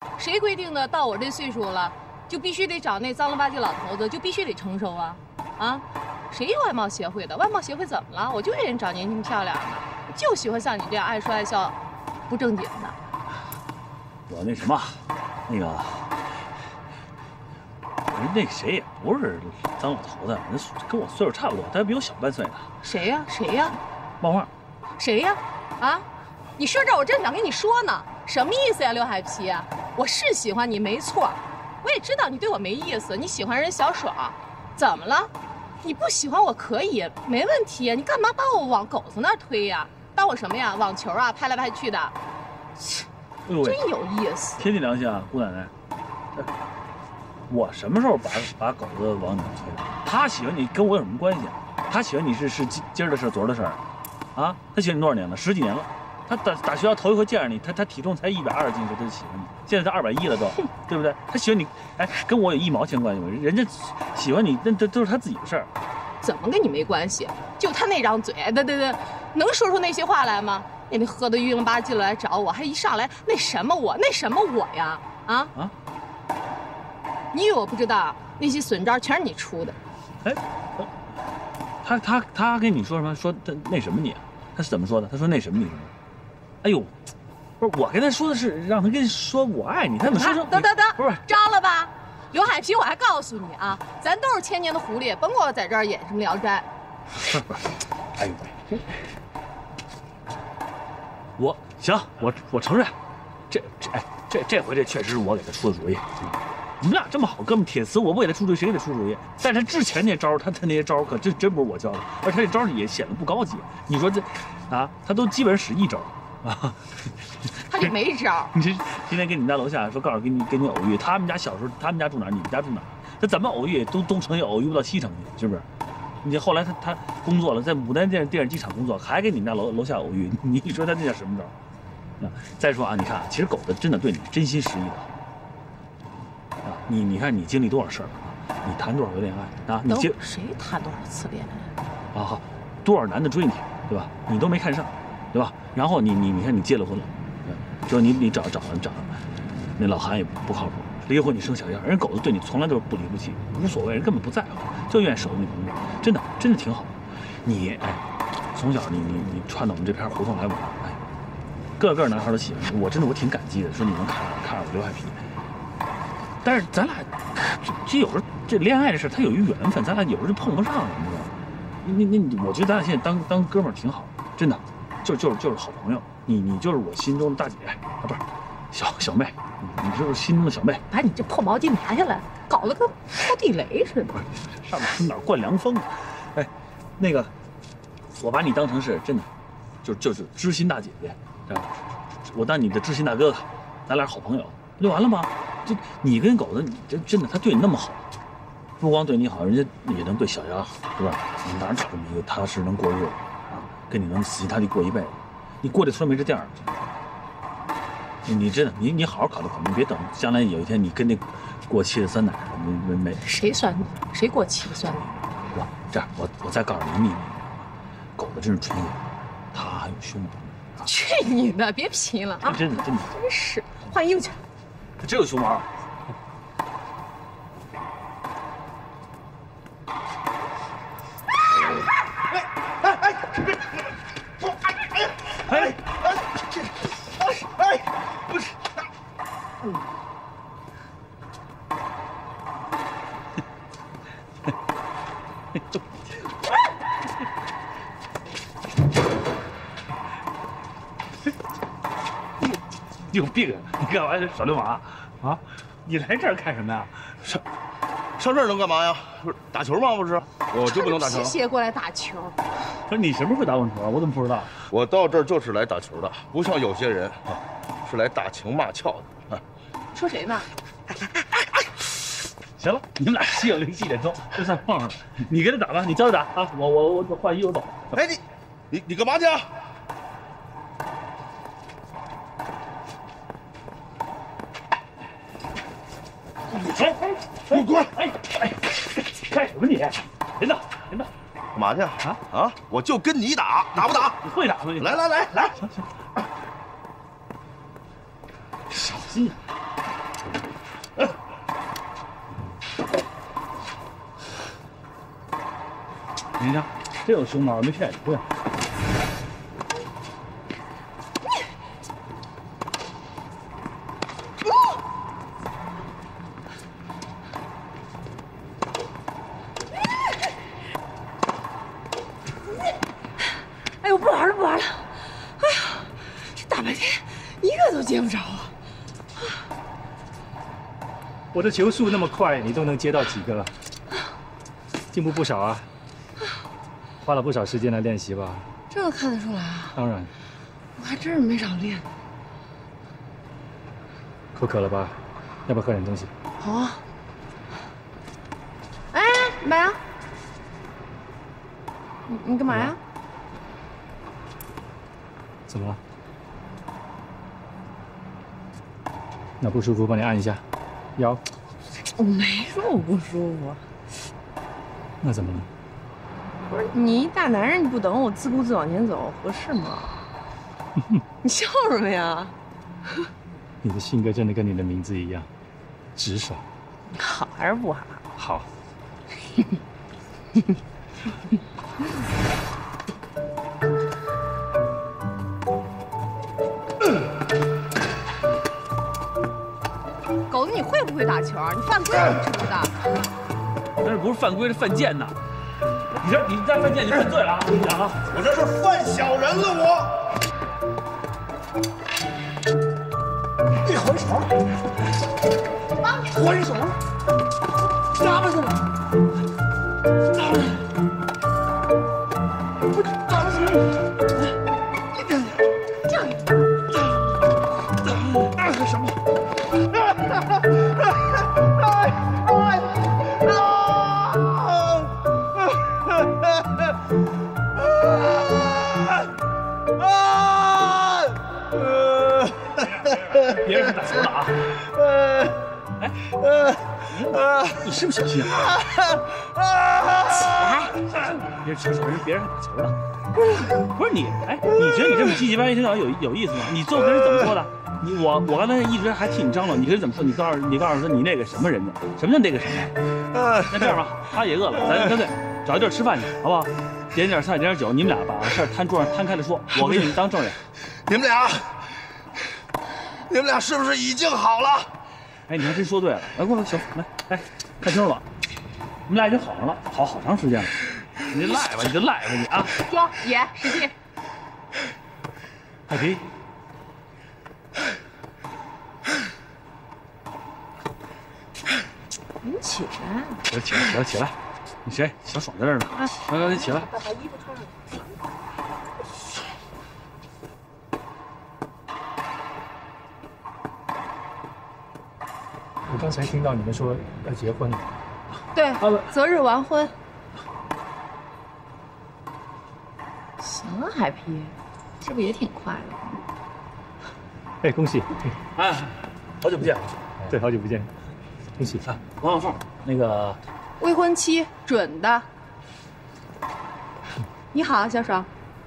谁规定的到我这岁数了，就必须得找那脏了吧唧老头子，就必须得成熟啊？啊？谁有外貌协会的？外貌协会怎么了？我就愿意找年轻漂亮的，就喜欢像你这样爱说爱笑、不正经的。 我那什么，那个。 那谁也不是脏老头子，人跟我岁数差不多，但比我小半岁呢。 谁呀？谁呀？ 漫画。 谁呀？啊！你说这我正想跟你说呢，什么意思呀，刘海皮？我是喜欢你没错，我也知道你对我没意思，你喜欢人小爽，怎么了？你不喜欢我可以，没问题呀，你干嘛把我往狗子那儿推呀？当我什么呀？网球啊，拍来拍去的，切，真有意思。 天地良心啊，姑奶奶。我什么时候把狗子往你那推了？他喜欢你跟我有什么关系啊？他喜欢你是今儿的事，昨儿的事儿，啊？他喜欢你多少年了？10几年了。他打学校头一回见着你，他体重才120斤时候他就喜欢你，现在他210了都，对不对？他喜欢你，哎，跟我有1毛钱关系吗？人家喜欢你，那都是他自己的事儿。 怎么跟你没关系？就他那张嘴，对，能说出那些话来吗？那喝得晕了吧唧了来找我，还一上来那什么我呀？啊？你以为我不知道那些损招全是你出的？ 哎，他跟你说什么？说他那什么你？他是怎么说的？他说那什么你什么？哎呦，不是我跟他说的是让他跟你说我爱你，他怎么说成？ 等， 不是招了吧？刘海皮，我还告诉你啊，咱都是千年的狐狸，甭给我在这儿演什么聊斋。 不是，哎呦喂，我行，我承认，这回这确实是我给他出的主意。你们俩这么好哥们，铁磁，我不给他出主意，谁给他出主意？但是他之前那招，他那些招可真不是我教的，而且这招也显得不高级。你说这，啊，他都基本上使1招，啊， 他就没招。 你这今天跟你们家楼下说，告诉跟你偶遇，他们家小时候他们家住哪儿，你们家住哪儿？他怎么偶遇东城也偶遇不到西城去，是不是？你后来他工作了，在牡丹电视机厂工作，还跟你们家楼下偶遇，你说他这叫什么招？啊，再说啊，你看，其实狗子真的对你真心实意的。啊，你看你经历多少事儿了？你谈多少回恋爱啊？你谁谈多少次恋爱？ 啊，多少男的追你，对吧？你都没看上，对吧？然后你看你结了婚了，之后你找那老韩也不靠谱，离婚你生小样，人狗子对你从来都是不离不弃，无所谓，人根本不在乎，就愿意守着你朋友，真的挺好。你哎，从小你串到我们这片胡同来玩，哎，个男孩都喜欢你，我挺感激的，说你能看上我刘海皮。但是咱俩这有时候这恋爱的事，它有一缘分，咱俩有时候就碰不上了，你知道吗？你，我觉得咱俩现在当哥们儿挺好，真的，就是好朋友。你就是我心中的大姐啊，不是小妹，你就是心中的小妹。 把你这破毛巾拿下来，搞得跟拖地雷似的。 不是，上面哪灌凉风？哎，那个，我把你当成是真的，就是知心大姐姐，知道吧？我当你的知心大哥哥，咱俩好朋友，不就完了吗？这你跟狗子，你这真的，他对你那么好，不光对你好，人家也能对小丫好，是吧？你哪找这么一个踏实能过日子啊？跟你能死心塌地过一辈子，你过这村没这店儿。你真的，你好好考虑考虑，别等将来有一天你跟那过期的酸奶没。谁酸你？谁过期的酸奶？ 这样，我再告诉你一个秘密，狗子真是纯爷，他还有胸毛。 去你的！别贫了啊！ 真的，真是，换衣服去。 他真有胸毛。不是。你有病啊！你干嘛耍流氓啊？你来这儿干什么呀？ 上这儿能干嘛呀？不是打球吗？不是，我就不能打球。 皮鞋过来打球。 不是你什么时候会打网球啊？我怎么不知道？ 我到这儿就是来打球的，不像有些人是来打情骂俏的。 说谁呢？ 行了，你们俩心有灵犀一点通，这算碰上了。你跟他打吧，你教他打啊！我换衣服走。 哎，你干嘛去啊？给我滚！ 干什么你？别闹！ 干嘛去啊？我就跟你打，打不打？ 你会打吗？ 来！ 行，小心啊！ 你看，真有熊猫，没骗你，对。 哎呦，不玩了，不玩了！哎呀，这大白天一个都接不着啊！ 我的球速那么快，你都能接到几个？进步不少啊！花了不少时间来练习吧？ 这个看得出来啊！ 当然。 我还真是没少练。 口渴了吧？要不要喝点东西？ 好啊。哎，白杨，你干嘛呀？ 怎么了？哪不舒服？帮你按一下。腰。 我没说我不舒服。 那怎么了？ 不是你一大男人，你不等我自顾自往前走，合适吗？你笑什么呀？ 你的性格真的跟你的名字一样，直爽。 好还是不好？ 好。 狗子，你会不会打球？你犯规了，你知不知道？ 那不是犯规，是犯贱呐！你再犯贱，你犯罪了啊！我跟你讲啊， 我这是犯小人了，我。你还手！还手！拿吧这！拿吧！我打死你！这什么？ 别人是打球的啊！你是不是小心啊？起来！别人还打球的，不是你？哎，你觉得你这么积极、歪歪挺脚有意思吗？你最后跟人怎么说的？我刚才一直还替你张罗，你跟人怎么说？你告诉他你那个什么人家？什么叫那个什么？那这样吧，他也饿了，咱干脆找一地儿吃饭去，好不好？点点菜，点点酒，你们俩把事儿摊桌上摊开了说，我给你们当证人。 你们俩是不是已经好了？ 哎，你还真说对了。来，过来，行，来，看清楚了，你们俩已经好上了，好长时间了。你就赖吧你啊！ 说爷使劲。 海皮， 你起来。 起来！你谁？小爽在这儿呢。来，你起来。 把衣服穿上。 我刚才听到你们说要结婚了。 对，择日完婚。行啊，海皮，这不也挺快的？ 哎，恭喜！ 哎，好久不见。 对，好久不见，恭喜！ 王小凤，那个未婚妻准的。你好，小爽。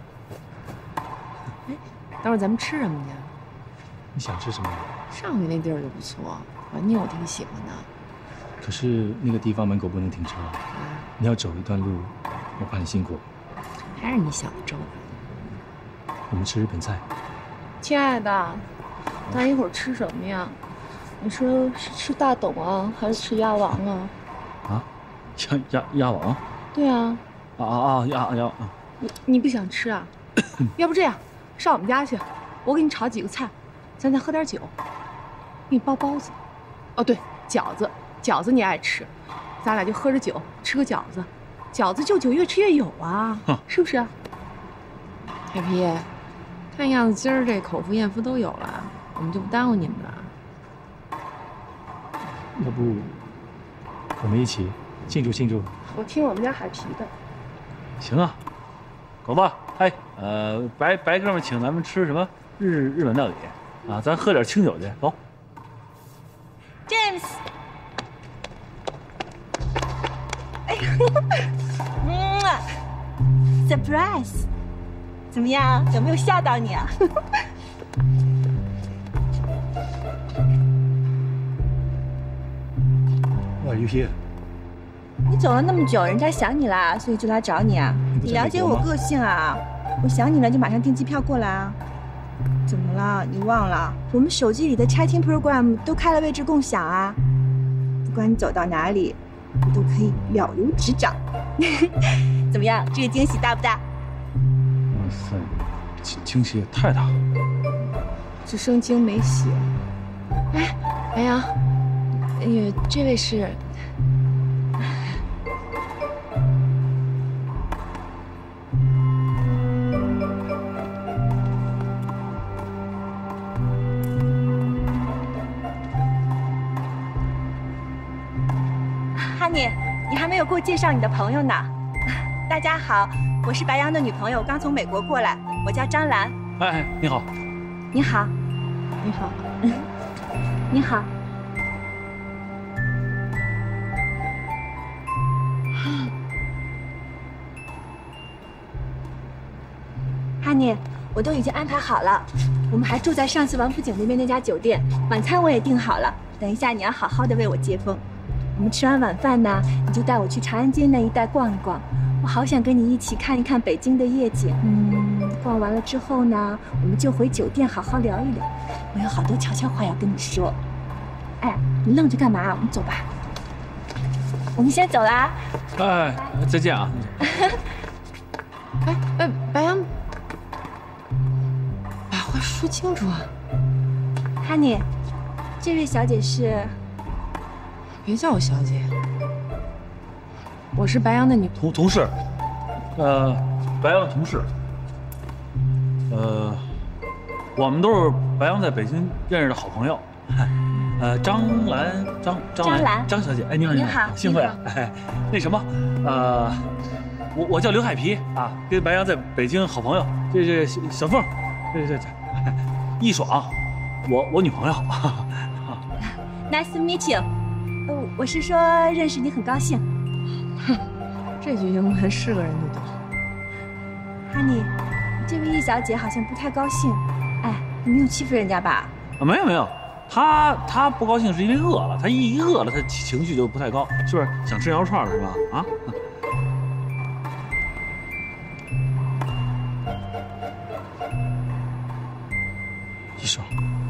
哎，等会儿咱们吃什么去？ 你想吃什么？ 上回那地儿就不错，环境我挺喜欢的。 可是那个地方门口不能停车，你要走一段路，我怕你辛苦。 还是你想的周到。 我们吃日本菜。 亲爱的，咱一会儿吃什么呀？你说是吃大董啊，还是吃鸭王啊？ 啊，鸭王？ 对啊。 鸭。 你不想吃啊？要不这样，上我们家去，我给你炒几个菜，咱再喝点酒，给你包包子。哦，对，饺子你爱吃，咱俩就喝着酒吃个饺子，饺子就酒越吃越有啊，是不是？海皮，看样子今儿这口服艳福都有了，我们就不耽误你们了。 要不我们一起庆祝？ 我听我们家海皮的。 行啊，狗子，哎，白哥们请咱们吃什么日本料理啊？咱喝点清酒去，走。 James， 哎，surprise， 怎么样？有没有吓到你啊 ？Why are you here？ 你走了那么久，人家想你啦，所以就来找你啊。你了解我个性啊，我想你了就马上订机票过来啊。怎么了？你忘了？我们手机里的 chatting program 都开了位置共享啊。不管你走到哪里，我都可以了如指掌。怎么样？这个惊喜大不大？ 哇塞，惊喜也太大了。 直升机没洗。哎，白杨，哎呀，这位是。 哈尼，你还没有给我介绍你的朋友呢。大家好，我是白杨的女朋友，刚从美国过来，我叫张兰。 哎，你好。 你好。 你好。 你好。哈尼，我都已经安排好了，我们还住在上次王府井那边那家酒店，晚餐我也订好了。等一下你要好好的为我接风。我们吃完晚饭呢，你就带我去长安街那一带逛一逛。我好想跟你一起看一看北京的夜景。逛完了之后呢，我们就回酒店好好聊一聊。我有好多悄悄话要跟你说。哎，你愣着干嘛？我们走吧。我们先走啦。 哎，再见啊。 哎，白杨，把话说清楚啊。 哈尼，这位小姐是。 别叫我小姐，我是白杨的女同事，白杨的同事，我们都是白杨在北京认识的好朋友，张小姐，哎，你好， 你好， 幸会啊，哎，那什么，我叫刘海皮啊，跟白杨在北京好朋友，这小凤，这易爽，我女朋友。 Nice to meet you。我是说认识你很高兴。 哼，这句英文是个人就懂。 哈尼，这位易小姐好像不太高兴。哎，你没有欺负人家吧？ 没有，她不高兴是因为饿了，她一饿了，她情绪就不太高，是不是？想吃羊肉串是吧？啊？医生，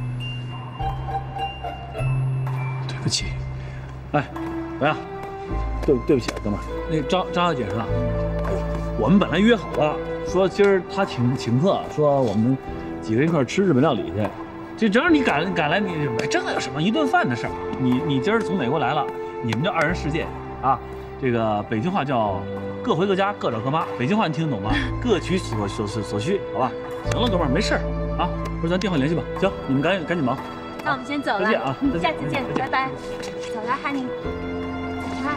对不起。哎，白杨，对不起啊，哥们儿，那张小姐是吧？我们本来约好了，说今儿她请客，说我们几个人一块吃日本料理去。这正好你赶来，你这有什么一顿饭的事儿？你今儿从美国来了，你们这二人世界啊，这个北京话叫各回各家，各找各妈。北京话你听得懂吗？各取所需，好吧？行了，哥们儿，没事儿啊，不是咱电话联系吧？行，你们赶紧忙。 那我们先走了， 再见啊， 下次见，拜拜。走了，哈尼。啊。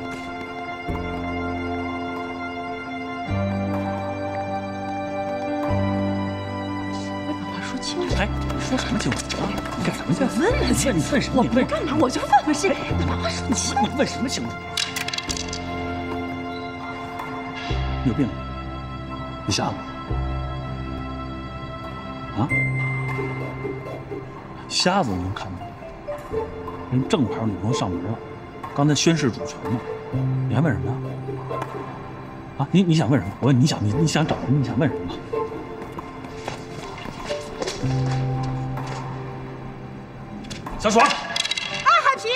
别把话说清楚。 哎，你说什么清楚啊？你干什么去？ 问了去。 你问什么？ 我不干嘛，我就问问是。你把话说清楚。 你问什么清楚？你有病？你瞎了？啊？瞎子能看懂？人正牌女朋友上门了，刚才宣誓主权呢，你还问什么呀？啊，你想问什么？我问你想找什么？你想问什么？小爽， 啊，海皮。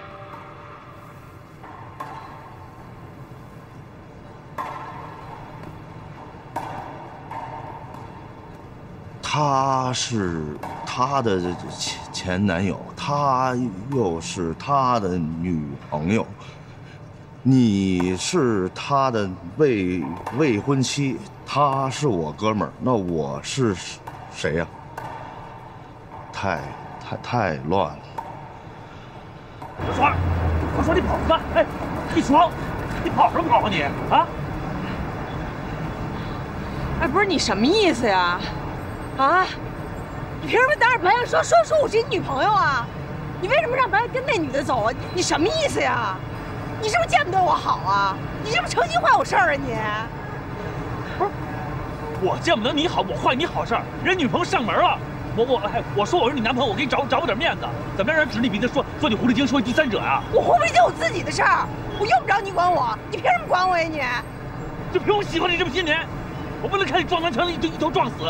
他是他的前男友，他又是他的女朋友，你是他的未婚妻，他是我哥们儿，那我是谁呀？太乱了。 小爽，我说你跑什么？哎，一爽，你跑什么跑啊你啊？ 哎，不是你什么意思呀？啊！你凭什么当着白杨说我是你女朋友啊？你为什么让白杨跟那女的走啊？你什么意思呀？你是不是见不得我好啊？你是不是诚心坏我事儿啊你？ 不是，我见不得你好，我坏你好事儿，人女朋友上门了， 我说我是你男朋友，我给你找我点面子，怎么让人指你鼻子说你狐狸精，说你第三者啊？ 我狐狸精我自己的事儿，我用不着你管我，你凭什么管我呀你？ 就凭我喜欢你这么些年，我不能看你撞南墙一头撞死。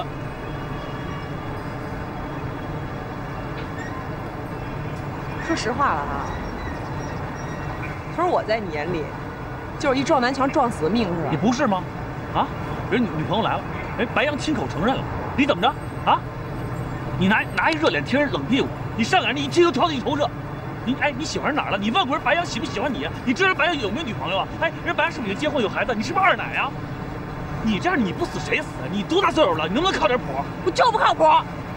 说实话了哈，可是我在你眼里，就是一撞南墙撞死的命是吧？ 你不是吗？啊，人女朋友来了，人白羊亲口承认了，你怎么着啊？你拿一热脸贴人冷屁股，你上赶着一气都挑到你头上，你喜欢人哪儿了？你问过人白羊喜不喜欢你？你知道人白羊有没有女朋友啊？人白羊是不是已经结婚有孩子？你是不是二奶啊？你这样你不死谁死？你多大岁数了？你能不能靠点谱？ 我就不靠谱。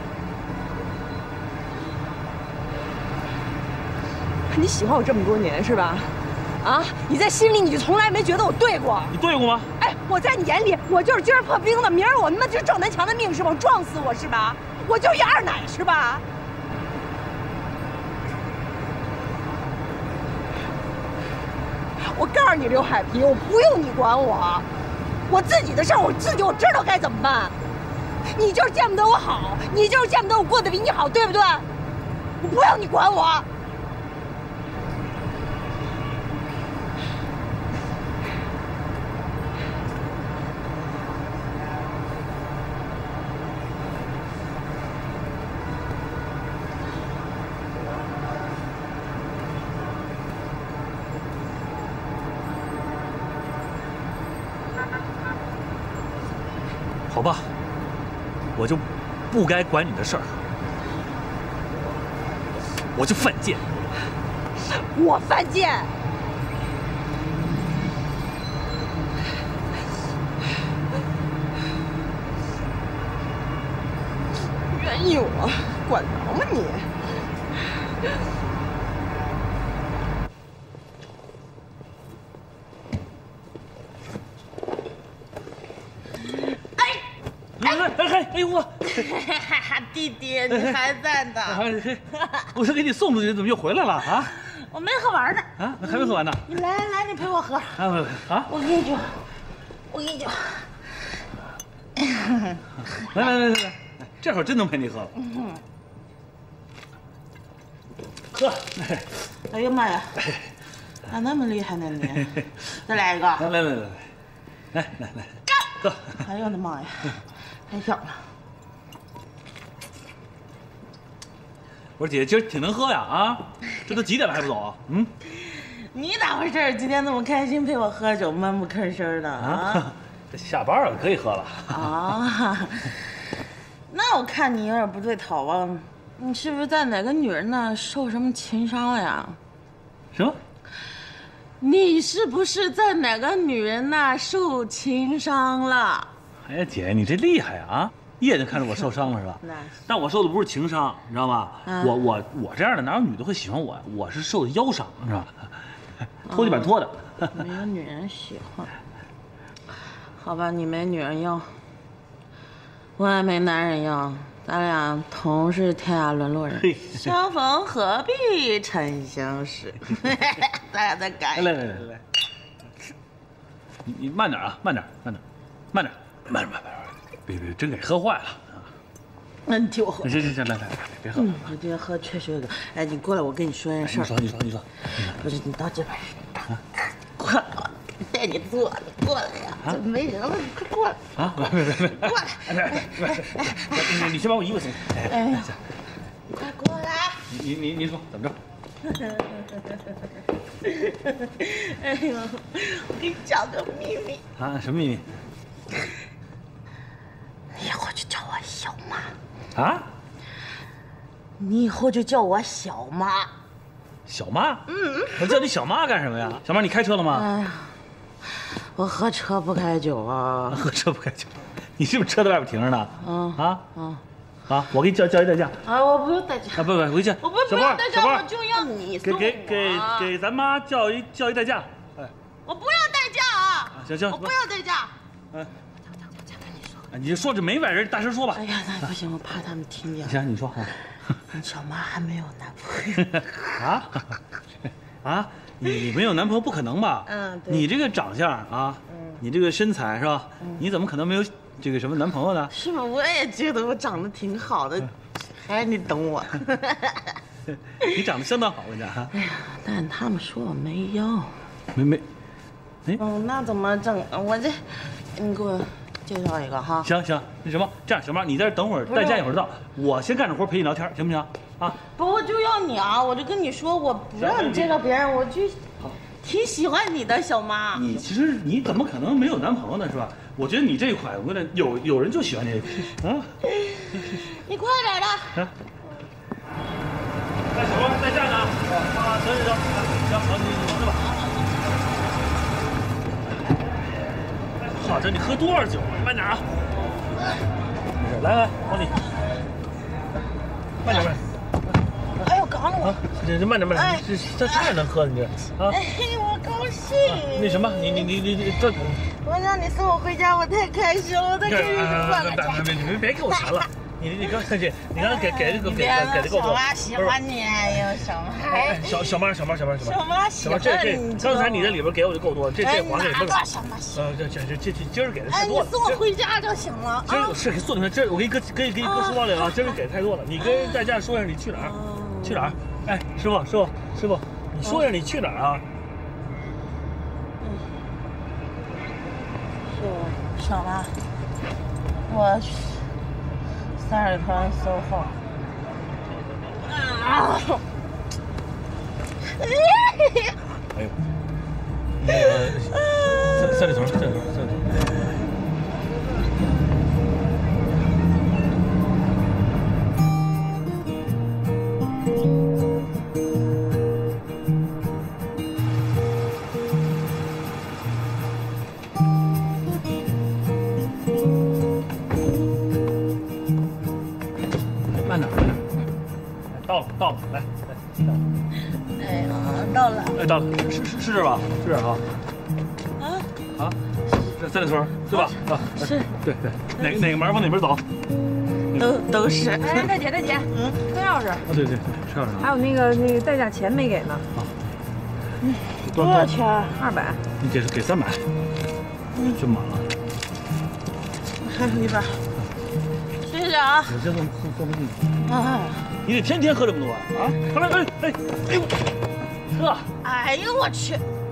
你喜欢我这么多年是吧？啊，你在心里你就从来没觉得我对过？ 你对过吗？ 哎，我在你眼里，我就是今儿破冰的，明儿我他妈就是撞南墙的命是吧？撞死我是吧？我就一二奶是吧？我告诉你，刘海皮，我不用你管我，我自己的事儿我知道该怎么办。你就是见不得我好，你就是见不得我过得比你好，对不对？我不用你管我。 好吧，我就不该管你的事儿，我就犯贱。 我犯贱？原有啊，管着吗你？ 哎呦我， 弟弟，你还在呢？ 我是给你送出去，怎么又回来了啊？ 我没喝完呢。 啊，那还没喝完呢？ 你来，你陪我喝。 啊， 我给你酒，我给你酒。 来，这会儿真能陪你喝了。喝。 哎呀妈呀，咋那么厉害呢你？再来一个。 来，喝。 哎呦我的妈呀！太小了。 我说姐，今儿挺能喝呀啊！这都几点了还不走啊？嗯， 你咋回事？今天那么开心陪我喝酒，闷不吭声的啊？ 这下班了可以喝了啊？那我看你有点不对头啊！你是不是在哪个女人那受什么情伤了呀？ 什么？ 你是不是在哪个女人那受情伤了？ 哎呀，姐，你这厉害啊！一眼就看出我受伤了是吧？但我受的不是情伤，你知道吗？我这样的哪有女的会喜欢我呀？我是受的腰伤，是吧？拖地板拖的。 没有女人喜欢。好吧，你没女人要，我也没男人要，咱俩同是天涯沦落人，相逢何必曾相识。咱俩再干。 来，你慢点啊，慢点，别，真给喝坏了。 那你替我喝。 行，来，别喝。 我今天喝确实有点。哎，你过来，我跟你说件事。 你说。 不是，你到这边，快，带你坐，你过来呀！这没人了，你快过来。 啊，别， 过来。 你先把我衣服送。 哎，你快过来。 你说怎么着？ 哎呦，我给你讲个秘密。 啊，什么秘密？ 你以后就叫我小妈。 啊？ 你以后就叫我小妈。 小妈？我叫你小妈干什么呀？小妈，你开车了吗？ 哎呀，我喝车不开酒啊。 喝车不开酒？你是不是车在外边停着呢？ 啊， 我给你叫一代驾。 啊，我不用代驾。 啊，不，回去。 我不用代驾，我就要你送我。 给咱妈叫一代驾。哎， 我不要代驾啊！ 行， 我不要代驾。 你就说这没外人，大声说吧。 哎呀，那不行，我怕他们听见。 行，你说。 你小妈还没有男朋友。啊？你没有男朋友不可能吧？ 对。 你这个长相啊，你这个身材是吧？你怎么可能没有这个什么男朋友呢？ 是吗？我也觉得我长得挺好的， 还你等我。 你长得相当好，我跟你讲哈。 哎呀，但他们说我没腰。 没。哎。 哦，那怎么整？我这，你给我介绍一个哈。 行，那什么，这样，小妈，你在这等会儿，代驾一会儿到，我先干着活陪你聊天，行不行？啊。 不，我就要你啊！我就跟你说，我不让你介绍别人，我就挺喜欢你的，小妈。 你其实你怎么可能没有男朋友呢？是吧？我觉得你这一款，我跟你有人就喜欢你啊。 你快点的。 啊。哎，小光，代驾呢？啊，行，好，你忙着吧。好着，你喝多少酒啊？慢点啊。没事，来，帮你。慢点。 哎呦，刚了我。 这慢点，这太能喝了，你这啊。 哎，我高兴。 那什么，你这。 我让你送我回家，我太开心了，我太开心了。 你别给我钱了。你刚才你刚才给这够多。 小妈喜欢你，哎呦，小妈。 小妈， 小妈喜欢你。 刚才你在里边给我就够多，这还给不是？ 小妈喜欢。这今儿给的太多了。 你送我回家就行了。 今儿是给送你，这我给你搁书包里了。今儿给太多了，你跟代驾说一下你去哪儿？去哪儿？哎，师傅，你说一下你去哪儿啊？ 小妈，我去三里屯SOHO。 哎呦，那个三里屯。到了，来。 哎呀，到了。 哎，到了，是这吧？是这啊。啊，这三里屯对吧？啊， 是。 对，哪个门往哪边走？ 都是。 哎，大姐，车钥匙。 啊，对，车钥匙。 还有那个代驾钱没给呢。 啊。 多少钱 ？200。 你给300。这么满了。 还有100。谢谢啊。 我先送回去。 哎。 你得天天喝这么多啊！快来，哎呦，喝！ 哎呦我去！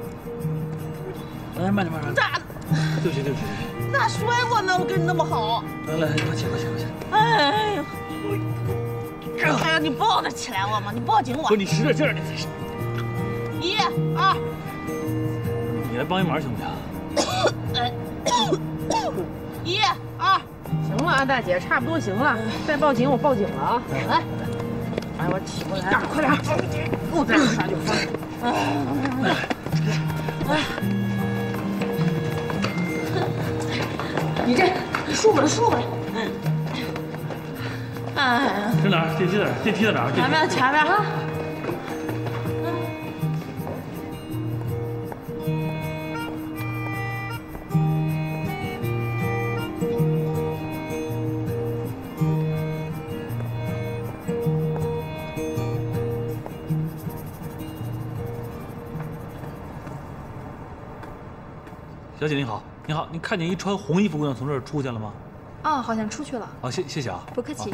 来，慢点。 咋？ 对不起。 咋摔我呢？我跟你那么好。 来，快起。 哎呦！哎呀，你抱得起来我吗？你抱紧我。 不是你使点劲儿，你。 1、2。 你来帮一忙行不行 ？1、2。 行了啊，大姐，差不多行了。再报警，我报警了啊！来。 哎，我起不来， 快点！给我再啥就翻。你舒服了。 哎， 这哪儿？电梯在哪儿？ 前面啊。 小姐你好，你看见一穿红衣服姑娘从这儿出去了吗？ 哦，好像出去了。 好，谢谢啊。 不客气。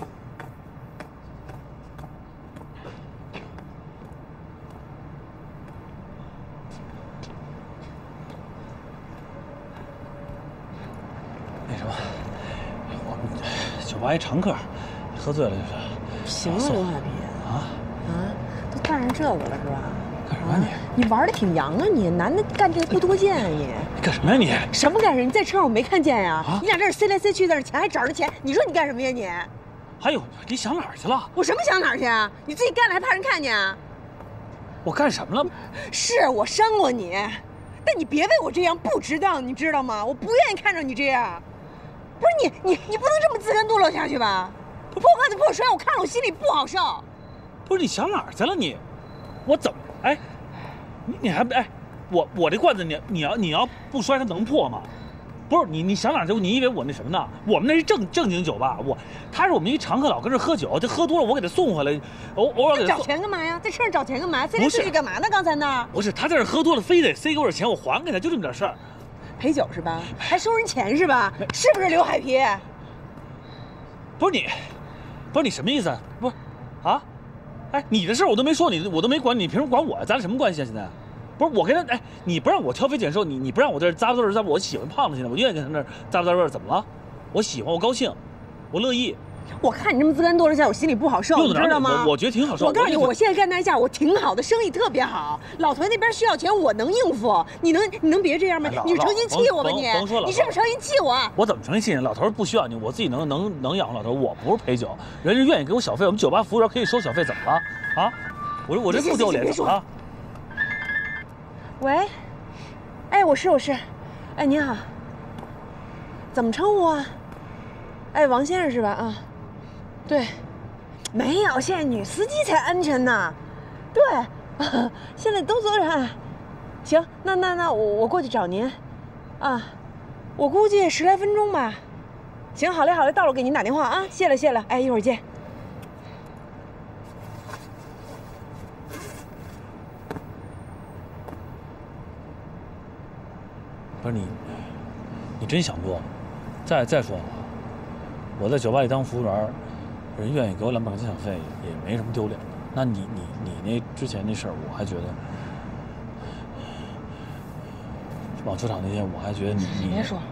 那什么，我们酒吧一常客，喝醉了就是。 行了，刘海皮都干上这个了是吧？ 干什么呀你玩的挺洋啊你，男的干这个不多见啊你。 干什么呀你？ 什么干什么？你在车上我没看见呀。你俩这儿塞来塞去，在这钱还找着钱，你说你干什么呀你？ 还有你想哪儿去了？ 我什么想哪儿去啊？你自己干了还怕人看见啊？ 我干什么了？ 是我伤过你，但你别为我这样不值当，你知道吗？我不愿意看着你这样。不是你不能这么自甘堕落下去吧？破罐子破摔，我看了我心里不好受。 不是你想哪儿去了你？我怎么哎？你还哎？我这罐子你要不摔它能破吗？不是你想哪儿去？你以为我那什么呢？我们那是正经酒吧，他是我们一常客，老跟这喝酒，这喝多了我给他送回来，偶尔给他找钱干嘛呀？在车上找钱干嘛？塞来塞去干嘛呢？刚才那不是他在这喝多了，非得塞给我点钱，我还给他，就这么点事儿。 陪酒是吧？还收人钱是吧？是不是刘海皮？ 不是你， 不是你什么意思？不是，啊？哎，你的事我都没说，我都没管你，凭什么管我呀？咱俩什么关系啊？现在？不是我跟他，哎，你不让我挑肥拣瘦，你不让我这咂巴嘚儿，我喜欢胖子，现在我愿意跟他那儿咂巴嘚儿，怎么了？我喜欢，我高兴，我乐意。 我看你这么自甘堕落下，我心里不好受，你知道吗？ 我觉得挺好受。 我告诉你，我现在干那家我挺好的，生意特别好。老屯那边需要钱，我能应付。你能别这样吗？你是诚心气我吧你？你是不是诚心气我？ 我怎么诚心气你？老头不需要你，我自己能养活老头。我不是陪酒，人家愿意给我小费，我们酒吧服务员可以收小费，怎么了？啊？我这不丢脸啊？ 喂，哎，我是，哎，您好，怎么称呼啊？哎，王先生是吧？啊。对，没有，现在女司机才安全呢。对，现在都责任。行，那我过去找您，啊，我估计10来分钟吧。行，好嘞，到了我给您打电话啊，谢了，哎，一会儿见。 不是你真想多了？再说了，我在酒吧里当服务员。人愿意给我200块钱小费，也没什么丢脸的。那你那之前那事儿，我还觉得，网球场那天，我还觉得你别说，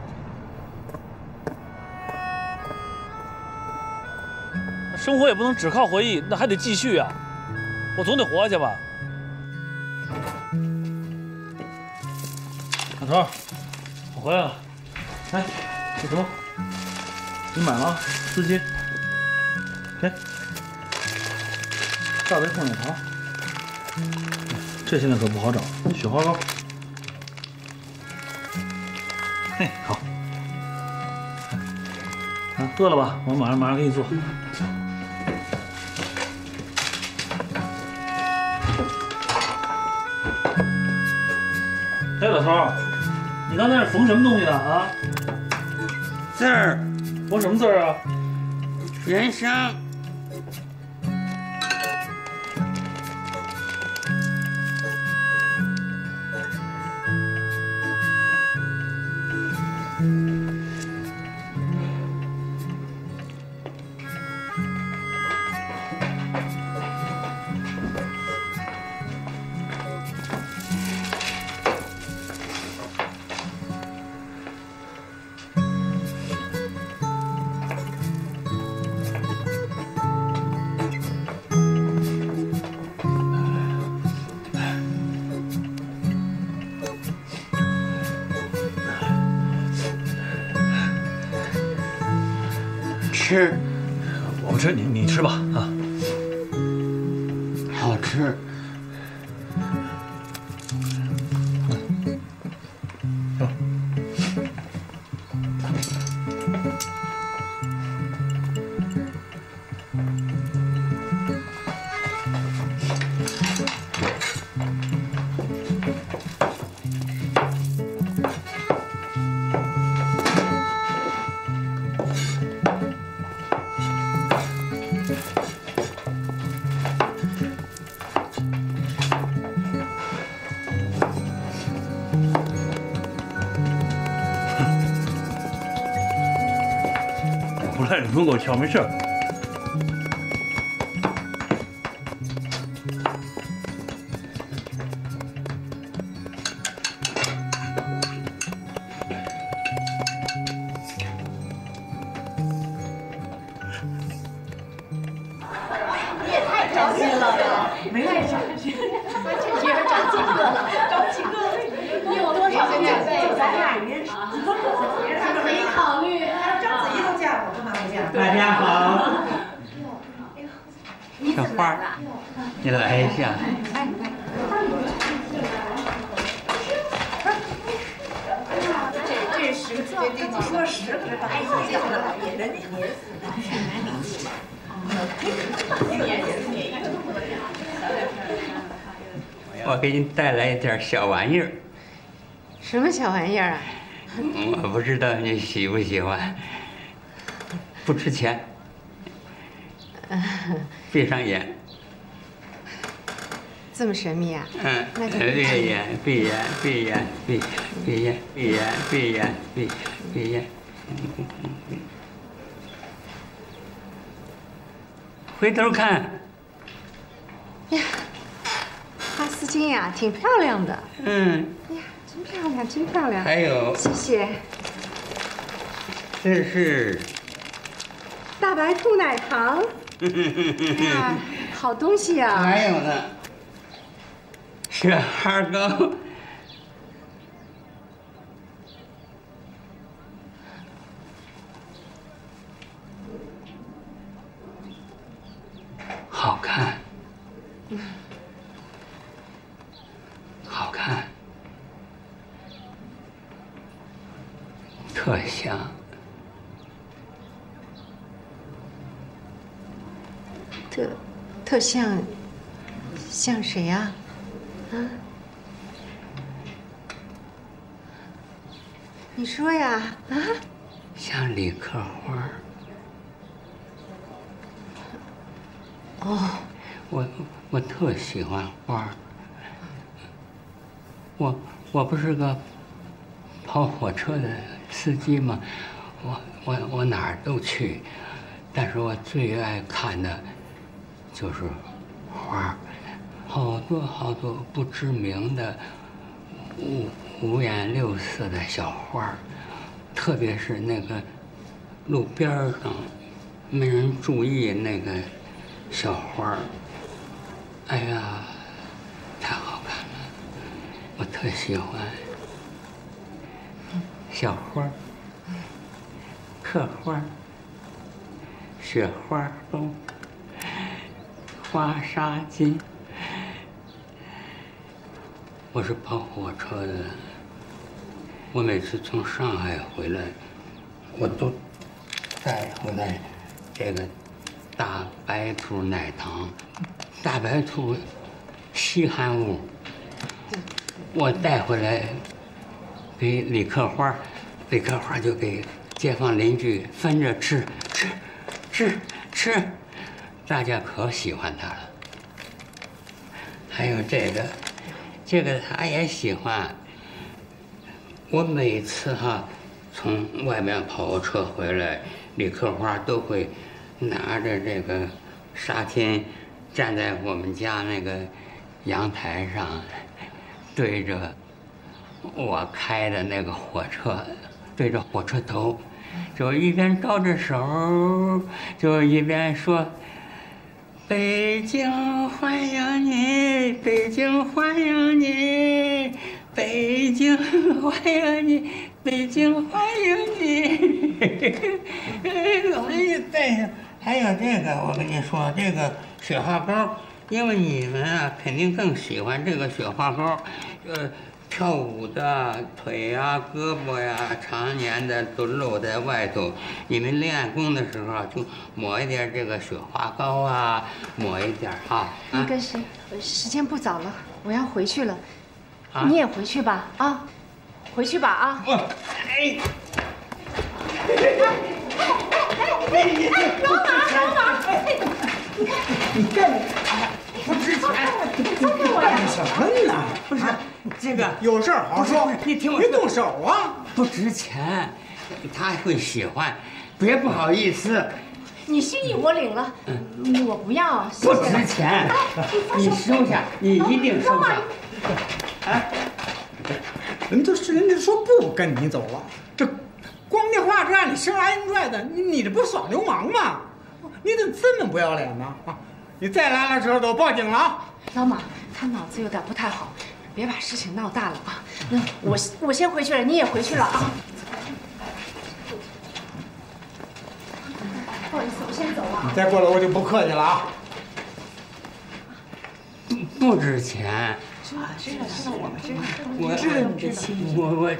生活也不能只靠回忆，那还得继续啊，我总得活下去吧。老头，我回来了。哎，这什么？你买了丝巾。给，大杯凤眼糖，这现在可不好找，雪花膏。嘿，好。啊，饿了吧？我马上给你做。哎，老头，你刚才是缝什么东西呢？啊？ 字儿。 缝什么字儿啊？ 人生。吃， 我不吃，你吃吧啊。 好吃。 你不用给我敲，没事。 你也太着急了，没太着急，这人长几个了？长几个？你有多少个准备？咱俩人没考虑。章子怡都嫁过，不能不嫁。 大家好。小花，你来一下。 这10个字，这你说10个，哎，这个老爷人家也是蛮理解。 我给你带来一点小玩意儿。 什么小玩意儿啊？ 我不知道你喜不喜欢，不值钱。闭上眼。 这么神秘啊？ 嗯， 那就闭眼，闭眼，闭眼，闭眼，闭眼，闭眼，闭眼，闭眼，闭眼。 回头看。 呀，花丝巾呀，挺漂亮的。 嗯。 哎呀，真漂亮，真漂亮。 还有， 谢谢。 这是大白兔奶糖。哎呀，好东西呀。 还有呢，雪花膏。好看，好看，特香。 特像谁呀？啊？你说呀？啊？ 像李克花。 哦， 我特喜欢花儿。我不是个跑火车的司机吗？我哪儿都去，但是我最爱看的就是花儿，好多好多不知名的五颜六色的小花儿，特别是那个路边上没人注意那个小花儿，哎呀，太好看了，我特喜欢。小花儿、客花儿、雪花膏、花纱巾。我是跑火车的，我每次从上海回来，我都带回来这个大白兔奶糖。大白兔稀罕物，我带回来给李克花，李克花就给街坊邻居分着吃，大家可喜欢它了。还有这个他也喜欢。我每次从外面跑车回来，李克花都会拿着这个纱巾，站在我们家那个阳台上，对着我开的那个火车，对着火车头，就一边招着手，就一边说：“北京欢迎你，北京欢迎你，北京欢迎你，北京欢迎你。”老爷带上，还有这个，我跟你说，这个雪花膏，因为你们肯定更喜欢这个雪花膏，跳舞的腿呀、胳膊呀，常年的都露在外头。你们练功的时候就抹一点这个雪花膏啊，抹一点那个谁，时间不早了，我要回去了，你也回去吧啊，回去吧啊。 老马， 你干不值钱， 你松开我呀！什么呢？ 不是这个有事好好说， 你听我别动手啊！ 不值钱，他会喜欢，别不好意思。 你心意我领了，我不要。 不值钱，你收下，你一定收下。 哎，人家说不跟你走了，这光天化日让你生拉硬拽的，你这不耍流氓吗？你怎么这么不要脸呢？啊！你再拉拉扯都报警了啊！ 老马，他脑子有点不太好，别把事情闹大了啊。那我先回去了，你也回去了啊。不好意思，我先走了。 你再过来我就不客气了啊！ 不值钱。 知道我们知道你的心意。我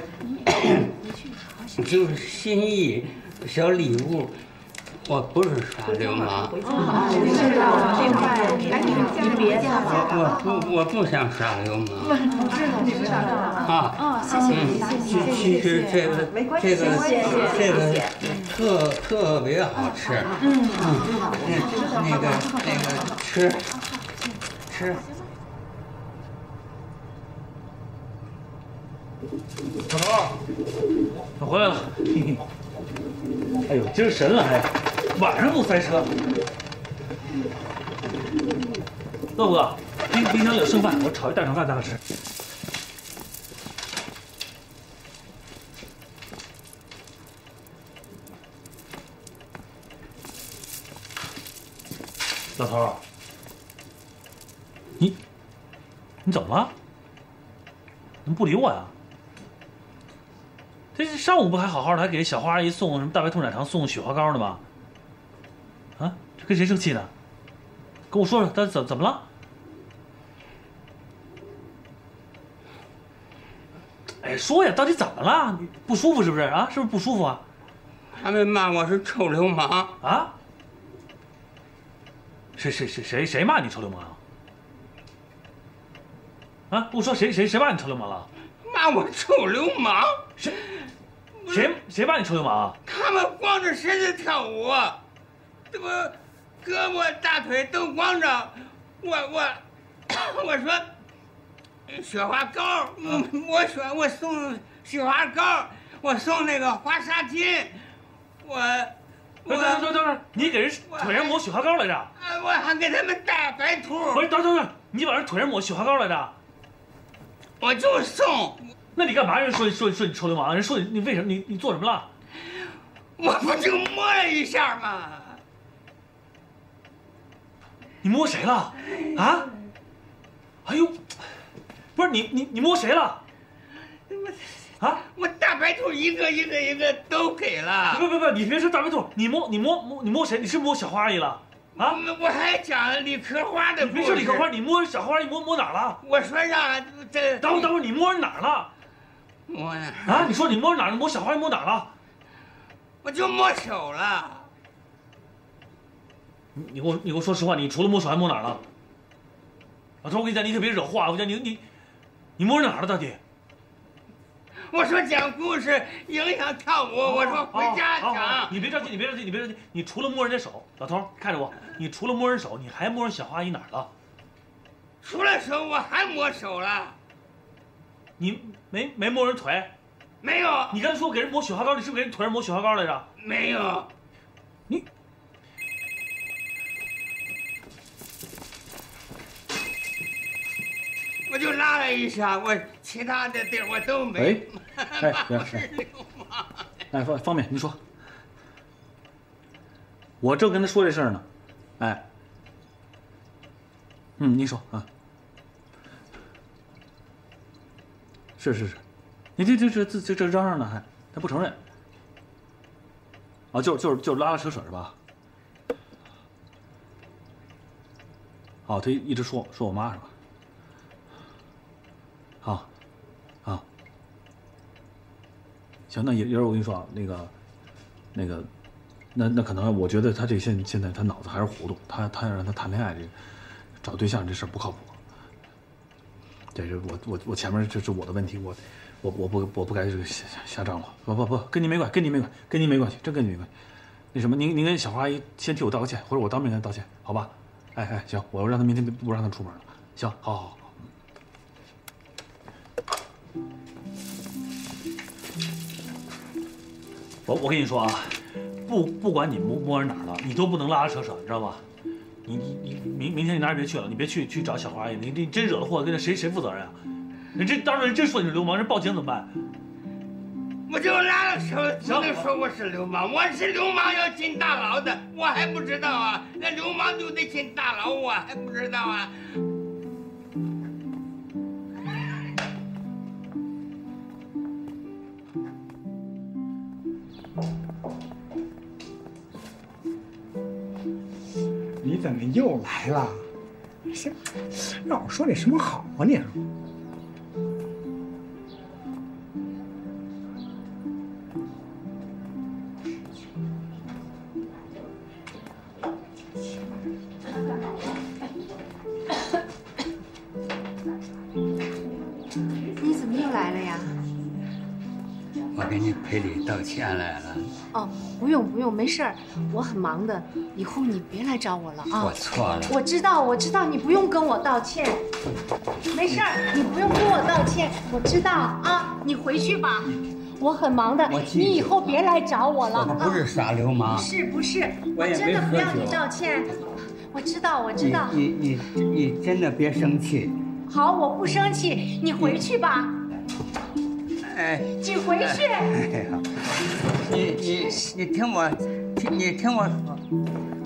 就是心意，小礼物。我不是耍流氓。 知道了，明白。你别这样。 我不想耍流氓。 知道了。谢谢你， 其实这个特别好吃。那个吃。 小头，我回来了。哎呦，今儿神了还，晚上不塞车。 饿不饿？冰箱里有剩饭，我炒一大炒饭咱俩吃。老头儿，你怎么了？怎么不理我呀？这上午不还好好的，还给小花阿姨送什么大白兔奶糖，送雪花膏呢吗？啊，这跟谁生气呢？跟我说说，他怎么了？哎，说呀，到底怎么了？你不舒服是不是啊？是不是不舒服啊？ 他们骂我是臭流氓啊！谁骂你臭流氓啊？我说谁骂你臭流氓了？ 骂我臭流氓？ 谁骂你臭流氓啊？ 他们光着身子跳舞，这不胳膊大腿都光着，我说雪花膏，我送雪花膏，我送那个花纱巾，等会， 你给人腿上抹雪花膏来着？ 我还给他们大白兔。 不是，等，你往人腿上抹雪花膏来着？ 我就送。 那你干嘛？人说你臭流氓，人说你为什么？你做什么了？ 我不就摸了一下吗？ 你摸谁了？啊？哎呦，不是你摸谁了？啊！ 我大白兔一个都给了。 不，你别说大白兔，你摸谁？你是摸小花阿姨了？啊！ 我还讲李壳花的故事。 你别说李壳花，你摸小花阿姨摸哪儿了？ 我说让这。 等会儿，你摸人哪儿了？ 摸呀！ 啊！你说你摸哪儿？摸小花阿姨摸哪儿了？ 我就摸手了。 你给我说实话，你除了摸手还摸哪儿了？老头，我跟你讲，你可别惹祸啊！我讲你摸人哪儿了到底？ 我说讲故事影响跳舞，我说回家讲。 你别着急，你除了摸人家手，老头看着我，你除了摸人手，你还摸人小花阿姨哪儿了？ 除了手我还摸手了。 你没摸人腿？ 没有。 你刚才说给人抹雪花膏，你是不是给人腿上抹雪花膏来着？ 没有。 你。 我就拉了一下，我其他的地儿我都没。 我是流氓。哎，方便，你说。我正跟他说这事儿呢，哎。你说啊。是，你这嚷嚷呢还，他不承认。啊，就是拉拉扯扯是吧？哦，他一直说我妈是吧？好，行，那一会儿我跟你说啊，那可能我觉得他这现在他脑子还是糊涂，他要让他谈恋爱这个找对象这事儿不靠谱。这是我前面这是我的问题，我不该这个瞎张罗，不跟你没关系，真跟你没关系。那什么，您跟小花阿姨先替我道个歉，或者我当面跟她道歉，好吧？哎，行，我让她明天不让她出门了。行，好。我跟你说啊，不管你摸人哪儿了，你都不能拉拉扯扯，你知道吗？你明天你哪儿也别去了，你别去找小花阿姨，你真惹了祸，跟谁负责任啊？人这到时候人真说你是流氓，人报警怎么办？ 我就拉了手，不能说我是流氓，我是流氓要进大牢的，我还不知道啊？那流氓就得进大牢，我还不知道啊？ 你怎么又来了？让我说你什么好啊你？ 你怎么又来了呀？ 我给你赔礼道歉来了。 哦，不用，没事儿，我很忙的，以后你别来找我了啊。 我错了。 我知道，你不用跟我道歉，没事儿，你不用跟我道歉，我知道啊，你回去吧，我很忙的，你以后别来找我了。 我不是耍流氓。 不是，我真的不要你道歉。 我知道，我知道。 你真的别生气。 好，我不生气，你回去吧。 哎， 你回去。 哎呀，你听我说。